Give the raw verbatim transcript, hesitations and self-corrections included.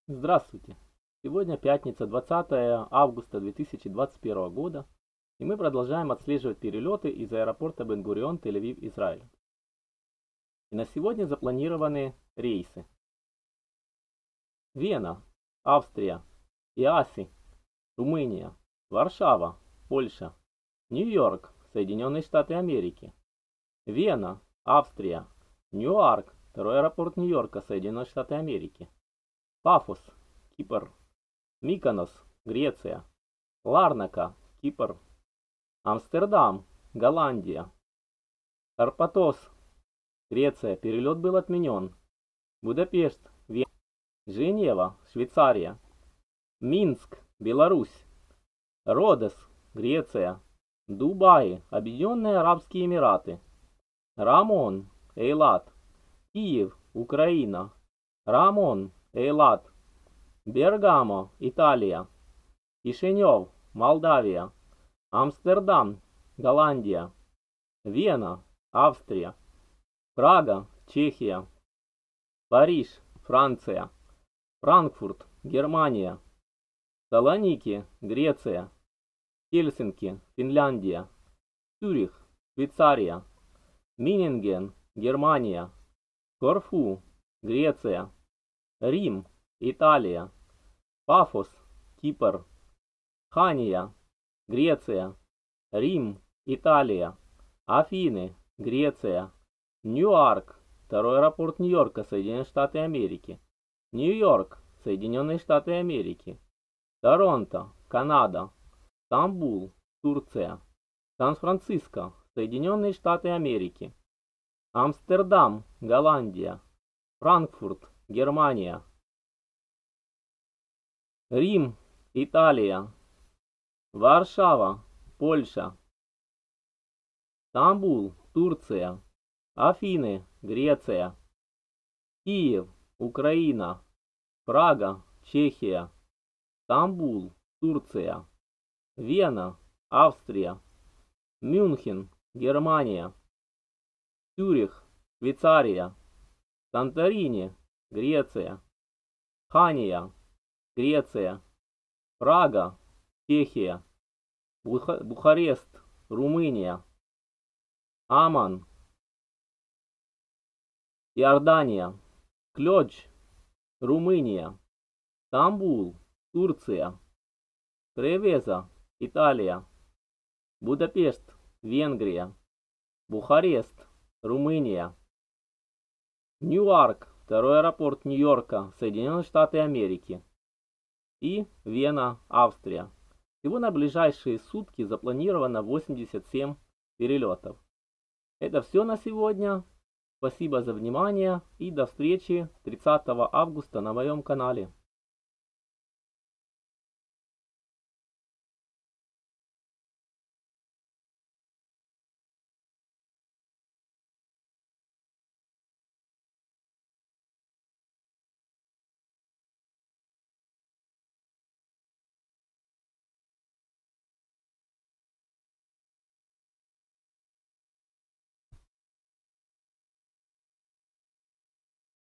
Здравствуйте! Сегодня пятница, двадцатое августа две тысячи двадцать первого года, и мы продолжаем отслеживать перелеты из аэропорта Бен-Гурион, Тель-Авив, Израиль. И на сегодня запланированы рейсы: Вена, Австрия, Иаси, Румыния, Варшава, Польша, Нью-Йорк, Соединенные Штаты Америки, Вена, Австрия, Ньюарк, второй аэропорт Нью-Йорка, Соединенные Штаты Америки, Пафос, Кипр, Миконос, Греция, Ларнака, Кипр, Амстердам, Голландия, Карпатос, Греция, перелет был отменен, Будапешт, Вена, Женева, Швейцария, Минск, Беларусь, Родос, Греция, Дубай, Объединенные Арабские Эмираты, Рамон, Эйлат, Киев, Украина, Рамон, Эйлат, Бергамо, Италия, Кишинев, Молдавия, Амстердам, Голландия, Вена, Австрия, Прага, Чехия, Париж, Франция, Франкфурт, Германия, Салоники, Греция, Хельсинки, Финляндия, Цюрих, Швейцария, Миннинген, Германия, Корфу, Греция, Рим, Италия, Пафос, Кипр, Хания, Греция, Рим, Италия, Афины, Греция, Ньюарк, второй аэропорт Нью-Йорка, Соединенные Штаты Америки, Нью-Йорк, Соединенные Штаты Америки, Торонто, Канада, Стамбул, Турция, Сан-Франциско, Соединенные Штаты Америки, Амстердам, Голландия, Франкфурт, Германия, Рим, Италия, Варшава, Польша, Стамбул, Турция, Афины, Греция, Киев, Украина, Прага, Чехия, Стамбул, Турция, Вена, Австрия, Мюнхен, Германия, Цюрих, Швейцария, Санторини, Греция, Хания, Греция, Прага, Чехия, Буха- Бухарест, Румыния, Аман, Иордания, Клёдж, Румыния, Стамбул, Турция, Тревеза, Италия, Будапешт, Венгрия, Бухарест, Румыния, Ньюарк, второй аэропорт Нью-Йорка, Соединенные Штаты Америки, и Вена, Австрия. Всего на ближайшие сутки запланировано восемьдесят семь перелетов. Это все на сегодня. Спасибо за внимание и до встречи тридцатого августа на моем канале.